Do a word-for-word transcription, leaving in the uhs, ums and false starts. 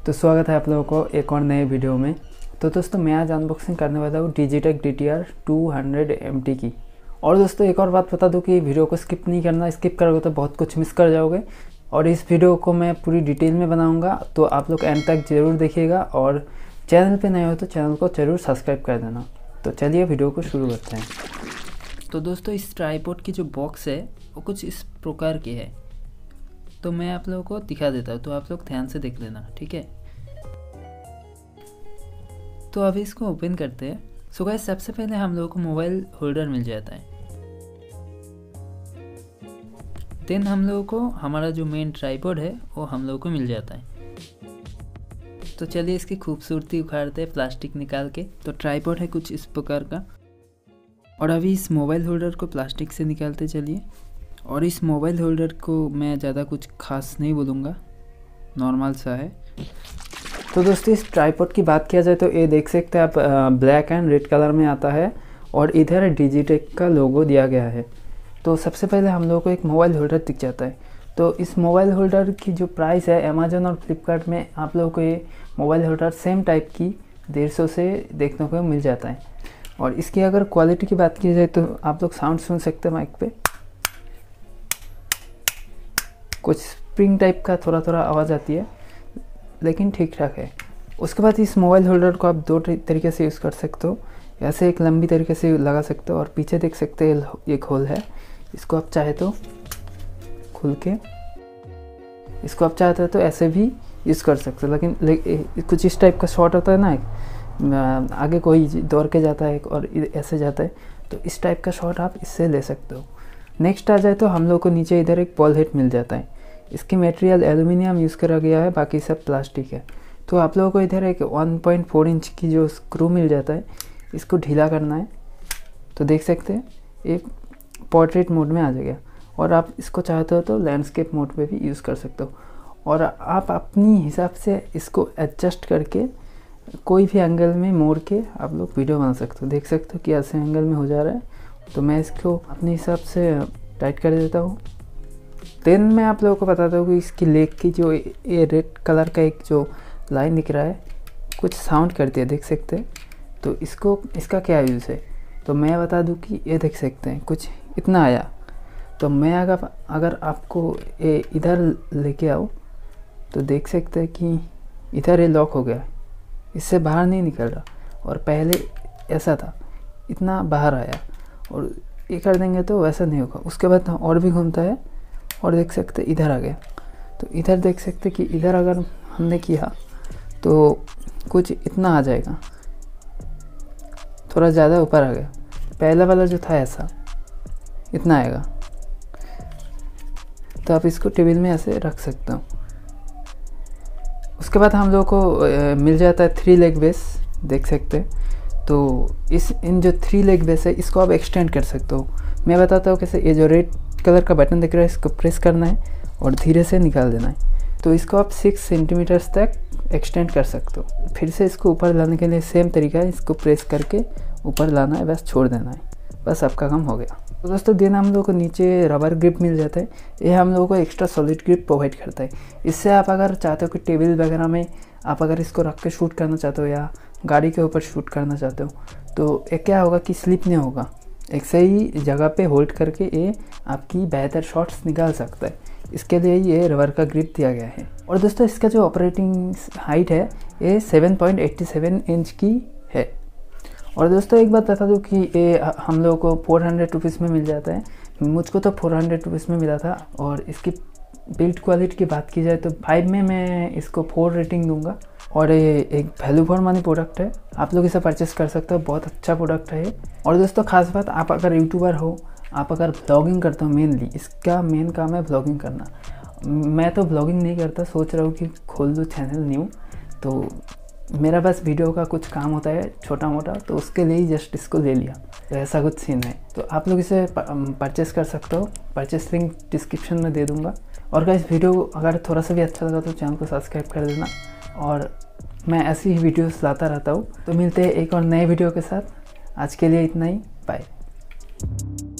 तो स्वागत है आप लोगों को एक और नए वीडियो में। तो दोस्तों मैं आज अनबॉक्सिंग करने वाला हूँ Digitek D T R two hundred M T की। और दोस्तों एक और बात बता दूँ कि वीडियो को स्किप नहीं करना, स्किप करोगे तो बहुत कुछ मिस कर जाओगे। और इस वीडियो को मैं पूरी डिटेल में बनाऊँगा, तो आप लोग एंड तक ज़रूर देखिएगा। और चैनल पर नए हो तो चैनल को ज़रूर सब्सक्राइब कर देना। तो चलिए वीडियो को शुरू करते हैं। तो दोस्तों इस ट्राइपॉड की जो बॉक्स है वो कुछ इस प्रकार की है, तो मैं आप लोगों को दिखा देता हूँ, तो आप लोग ध्यान से देख लेना, ठीक है। तो अभी इसको ओपन करते हैं। सो गाइस सबसे पहले हम लोगों को मोबाइल होल्डर मिल जाता है, देन हम लोगों को हमारा जो मेन ट्राइपॉड है वो हम लोगों को मिल जाता है। तो चलिए इसकी खूबसूरती उखाड़ते हैं प्लास्टिक निकाल के। तो ट्राइपॉड है कुछ इस प्रकार का, और अभी इस मोबाइल होल्डर को प्लास्टिक से निकालते चलिए। और इस मोबाइल होल्डर को मैं ज़्यादा कुछ खास नहीं बोलूँगा, नॉर्मल सा है। तो दोस्तों इस ट्राइपॉड की बात किया जाए तो ये देख सकते हैं आप, ब्लैक एंड रेड कलर में आता है और इधर डिजिटेक का लोगो दिया गया है। तो सबसे पहले हम लोगों को एक मोबाइल होल्डर दिख जाता है। तो इस मोबाइल होल्डर की जो प्राइस है, अमेजोन और फ्लिपकार्ट में आप लोगों को ये मोबाइल होल्डर सेम टाइप की डेढ़ सौ से देखने को मिल जाता है। और इसकी अगर क्वालिटी की बात की जाए तो आप लोग साउंड सुन सकते हैं माइक पे, कुछ स्प्रिंग टाइप का थोड़ा थोड़ा आवाज़ आती है, लेकिन ठीक ठाक है। उसके बाद इस मोबाइल होल्डर को आप दो तरीके से यूज़ कर सकते हो, ऐसे एक लंबी तरीके से लगा सकते हो, और पीछे देख सकते हैं एक होल है, इसको आप चाहे तो खुल के इसको आप चाहते हो तो ऐसे भी यूज़ कर सकते हो। लेकिन ले, कुछ इस टाइप का शॉट होता है ना, आगे कोई दौड़ के जाता है और ऐसे जाता है, तो इस टाइप का शॉट आप इससे ले सकते हो। नेक्स्ट आ जाए तो हम लोग को नीचे इधर एक बॉल हेड मिल जाता है। इसकी मटेरियल एल्युमिनियम यूज़ करा गया है, बाकी सब प्लास्टिक है। तो आप लोगों को इधर एक वन पॉइंट फोर इंच की जो स्क्रू मिल जाता है, इसको ढीला करना है। तो देख सकते हैं एक पोर्ट्रेट मोड में आ जाएगा, और आप इसको चाहते हो तो लैंडस्केप मोड पे भी यूज़ कर सकते हो। और आप अपनी हिसाब से इसको एडजस्ट करके कोई भी एंगल में मोड़ के आप लोग वीडियो बना सकते हो। देख सकते हो कि ऐसे एंगल में हो जा रहा है, तो मैं इसको अपने हिसाब से टाइट कर देता हूँ। देन मैं आप लोगों को बताता हूँ कि इसकी लेग की जो ये रेड कलर का एक जो लाइन दिख रहा है, कुछ साउंड करती है, देख सकते हैं। तो इसको इसका क्या यूज़ है, तो मैं बता दूँ कि ये देख सकते हैं कुछ इतना आया। तो मैं अगर अगर आपको ये इधर लेके आओ तो देख सकते हैं कि इधर ये लॉक हो गया, इससे बाहर नहीं निकल रहा। और पहले ऐसा था, इतना बाहर आया, और ये कर देंगे तो वैसा नहीं होगा। उसके बाद और भी घूमता है, और देख सकते इधर आ गया। तो इधर देख सकते कि इधर अगर हमने किया तो कुछ इतना आ जाएगा, थोड़ा ज़्यादा ऊपर आ गया। पहला वाला जो था ऐसा इतना आएगा, तो आप इसको टेबल में ऐसे रख सकते हो। उसके बाद हम लोग को मिल जाता है थ्री लेग बेस, देख सकते हैं। तो इस इन जो थ्री लेग बेस है, इसको आप एक्सटेंड कर सकते हो। मैं बताता हूँ कैसे। ये जो रेड कलर का बटन दिख रहा है, इसको प्रेस करना है और धीरे से निकाल देना है। तो इसको आप सिक्स सेंटीमीटर्स तक एक्सटेंड कर सकते हो। फिर से इसको ऊपर लाने के लिए सेम तरीका है, इसको प्रेस करके ऊपर लाना है, बस छोड़ देना है, बस आपका काम हो गया। तो दोस्तों दिन हम लोग को नीचे रबर ग्रिप मिल जाता है, ये हम लोगों को एक्स्ट्रा सॉलिड ग्रिप प्रोवाइड करता है। इससे आप अगर चाहते हो कि टेबल वगैरह में आप अगर इसको रख के शूट करना चाहते हो, या गाड़ी के ऊपर शूट करना चाहते हो, तो ये क्या होगा कि स्लिप नहीं होगा, एक सही जगह पे होल्ड करके ये आपकी बेहतर शॉट्स निकाल सकता है। इसके लिए ये रबर का ग्रिप दिया गया है। और दोस्तों इसका जो ऑपरेटिंग हाइट है ये seven point eight seven inch की है। और दोस्तों एक बात बता दूँ कि ये हम लोगों को फोर हंड्रेड रुपीज़ में मिल जाता है। मुझको तो फोर हंड्रेड रुपीज़ में मिला था। और इसकी बिल्ड क्वालिटी की बात की जाए तो फाइव में मैं इसको फोर रेटिंग दूंगा। और ये एक वैल्यू फॉर मनी प्रोडक्ट है, आप लोग इसे परचेस कर सकते हो, बहुत अच्छा प्रोडक्ट है। और दोस्तों खास बात, आप अगर यूट्यूबर हो, आप अगर ब्लॉगिंग करते हो, मेनली इसका मेन काम है ब्लॉगिंग करना। मैं तो ब्लॉगिंग नहीं करता, सोच रहा हूँ कि खोल दूँ चैनल न्यू, तो मेरा बस वीडियो का कुछ काम होता है छोटा मोटा, तो उसके लिए ही जस्ट इसको ले लिया। तो ऐसा कुछ सीन है, तो आप लोग इसे परचेस कर सकते हो। परचेस लिंक डिस्क्रिप्शन में दे दूँगा। और गाइस वीडियो अगर थोड़ा सा भी अच्छा लगा तो चैनल को सब्सक्राइब कर देना, और मैं ऐसी ही वीडियोस लाता रहता हूँ। तो मिलते हैं एक और नए वीडियो के साथ। आज के लिए इतना ही, बाय।